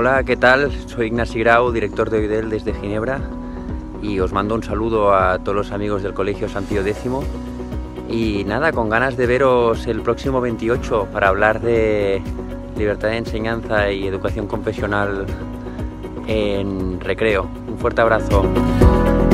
Hola, ¿qué tal? Soy Ignasi Grau, director de OIDEL desde Ginebra, y os mando un saludo a todos los amigos del Colegio San Pío X. Y nada, con ganas de veros el próximo 28 para hablar de libertad de enseñanza y educación confesional en recreo. Un fuerte abrazo.